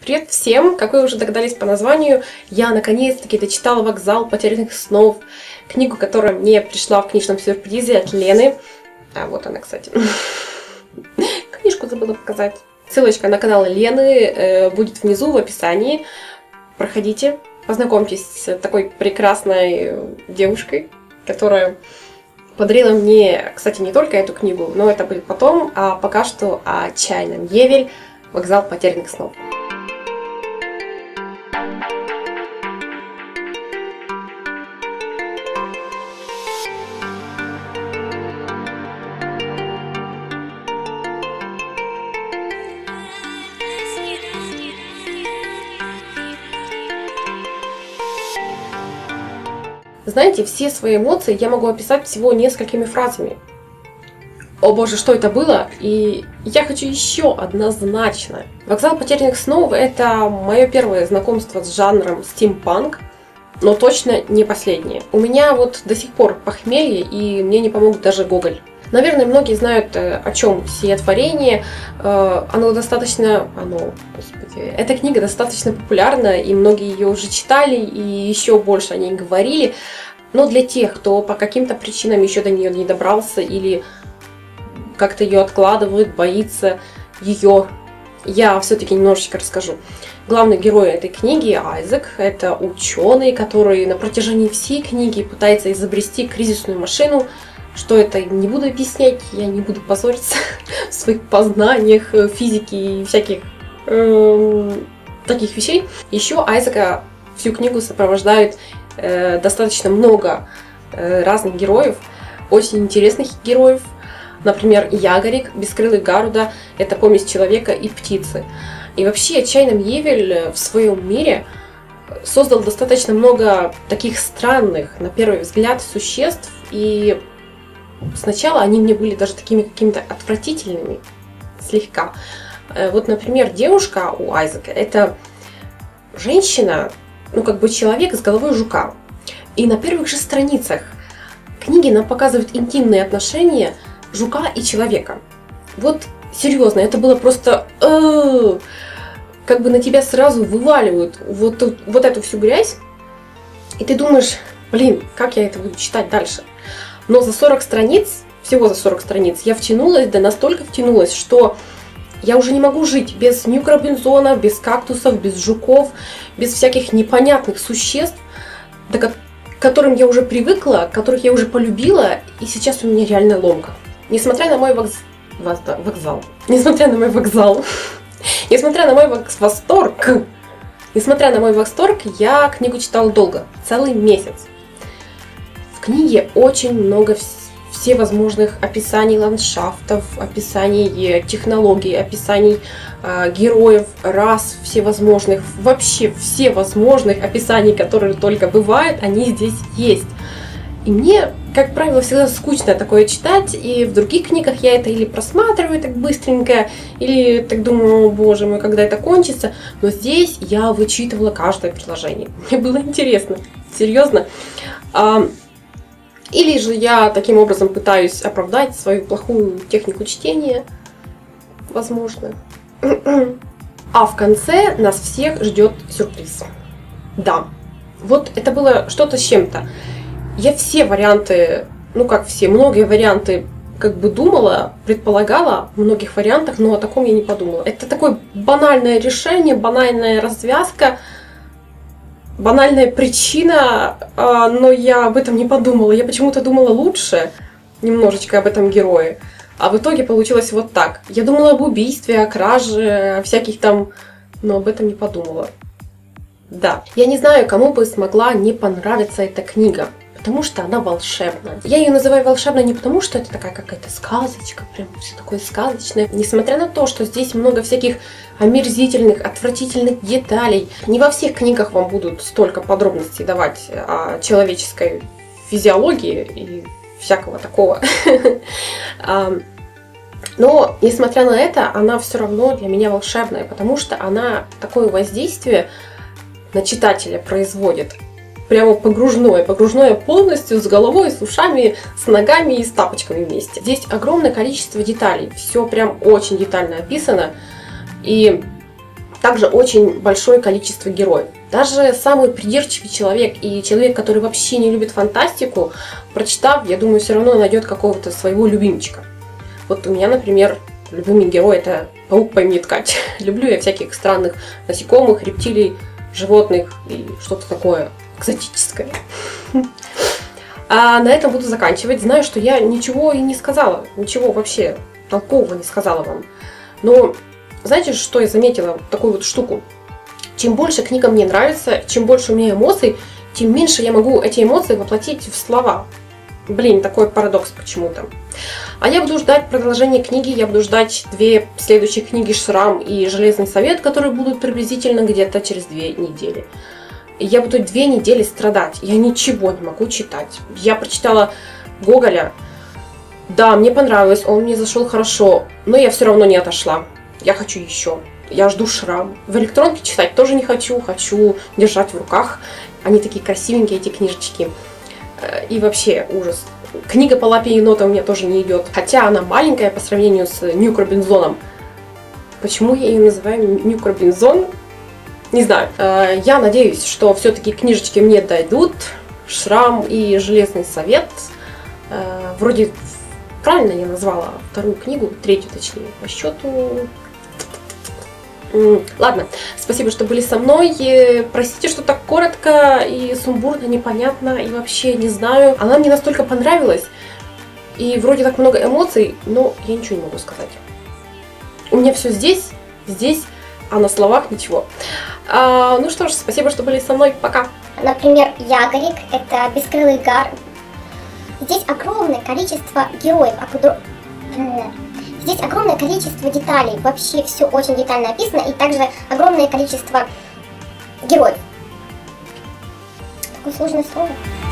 Привет всем! Как вы уже догадались по названию, я наконец-таки дочитала «Вокзал потерянных снов», книгу, которая мне пришла в книжном сюрпризе от Лены. А вот она, кстати. Книжку забыла показать. Ссылочка на канал Лены будет внизу в описании. Проходите, познакомьтесь с такой прекрасной девушкой, которая подарила мне, кстати, не только эту книгу, но это будет потом, а пока что о чайном Евель «Вокзал потерянных снов». Знаете, все свои эмоции я могу описать всего несколькими фразами. О боже, что это было? И я хочу еще однозначно. «Вокзал потерянных снов» — это мое первое знакомство с жанром стимпанк, но точно не последнее. У меня вот до сих пор похмелье, и мне не помог даже Гоголь. Наверное, многие знают, о чем сие творение. Эта книга достаточно популярна, и многие ее уже читали, и еще больше о ней говорили. Но для тех, кто по каким-то причинам еще до нее не добрался или как-то ее откладывает, боится ее, я все-таки немножечко расскажу. Главный герой этой книги Айзек – это ученый, который на протяжении всей книги пытается изобрести кризисную машину. Что это, не буду объяснять, я не буду позориться в своих познаниях физики и всяких таких вещей. Еще Айзека всю книгу сопровождает достаточно много разных героев, очень интересных героев. Например, Ягорик, бескрылый Гаруда – это помесь человека и птицы. И вообще, чайном Евель в своем мире создал достаточно много таких странных, на первый взгляд, существ. И сначала они мне были даже такими какими-то отвратительными, слегка. Вот, например, девушка у Айзека – это женщина, человек с головой жука. И на первых же страницах книги нам показывают интимные отношения жука и человека. Вот серьезно, это было просто как бы на тебя сразу вываливают вот эту всю грязь, и ты думаешь, блин, как я это буду читать дальше? Но за 40 страниц, всего за 40 страниц, я втянулась, да настолько втянулась, что я уже не могу жить без Ньюка Робинзона, без кактусов, без жуков, без всяких непонятных существ, к которым я уже привыкла, которых я уже полюбила, и сейчас у меня реальная ломка. Несмотря на мой восторг, я книгу читала долго, целый месяц. В книге очень много всевозможных описаний ландшафтов, описаний технологий, описаний героев, рас всевозможных, вообще всевозможных описаний, которые только бывают, они здесь есть. И мне, как правило, всегда скучно такое читать, и в других книгах я это или просматриваю так быстренько, или так думаю, о боже мой, когда это кончится. Но здесь я вычитывала каждое предложение. Мне было интересно, серьезно. Или же я таким образом пытаюсь оправдать свою плохую технику чтения, возможно. А в конце нас всех ждет сюрприз. Да, вот это было что-то с чем-то. Я все варианты, многие варианты думала, предполагала в многих вариантах, но о таком я не подумала. Это такое банальное решение, банальная развязка, банальная причина, но я об этом не подумала. Я почему-то думала лучше немножечко об этом герое, а в итоге получилось вот так. Я думала об убийстве, о краже, о всяких там, но об этом не подумала. Да, я не знаю, кому бы смогла не понравиться эта книга, потому что она волшебная. Я ее называю волшебной не потому, что это такая какая-то сказочка, прям все такое сказочное. Несмотря на то, что здесь много всяких омерзительных, отвратительных деталей. Не во всех книгах вам будут столько подробностей давать о человеческой физиологии и всякого такого. Но, несмотря на это, она все равно для меня волшебная, потому что она такое воздействие на читателя производит. Прямо погружное полностью, с головой, с ушами, с ногами и с тапочками вместе. Здесь огромное количество деталей, все прям очень детально описано. И также очень большое количество героев. Даже самый придирчивый человек и человек, который вообще не любит фантастику, прочитав, я думаю, все равно найдет какого-то своего любимчика. Вот у меня, например, любимый герой — это паук по имени Ткач. Люблю я всяких странных насекомых, рептилий, животных и что-то такое экзотическое. А на этом буду заканчивать. Знаю, что я ничего и не сказала, ничего вообще толкового не сказала вам. Но знаете, что я заметила? Такую вот штуку. Чем больше книга мне нравится, чем больше у меня эмоций, тем меньше я могу эти эмоции воплотить в слова. Блин, такой парадокс почему-то. А я буду ждать продолжения книги, я буду ждать 2 следующих книги «Шрам» и «Железный совет», которые будут приблизительно где-то через 2 недели. И я буду 2 недели страдать, я ничего не могу читать. Я прочитала Гоголя, да, мне понравилось, он мне зашел хорошо, но я все равно не отошла. Я хочу еще. Я жду «Шрам». В электронке читать тоже не хочу. Хочу держать в руках. Они такие красивенькие, эти книжечки. И вообще ужас. Книга по лапе енота у меня тоже не идет. Хотя она маленькая по сравнению с Нюк Робинзоном. Почему я ее называю Нюк Робинзон? Не знаю. Я надеюсь, что все-таки книжечки мне дойдут. «Шрам» и «Железный совет». Вроде правильно я назвала 2-ю книгу, 3-ю точнее, по счету. Ладно, спасибо, что были со мной. Простите, что так коротко и сумбурно, непонятно и вообще не знаю. Она мне настолько понравилась. И вроде так много эмоций, но я ничего не могу сказать. У меня все здесь, а на словах ничего. Ну что ж, спасибо, что были со мной. Пока. Например, Ягорик — это бескрылый гар. Здесь огромное количество героев, здесь огромное количество деталей, вообще все очень детально описано, и также огромное количество героев. Такое сложное слово.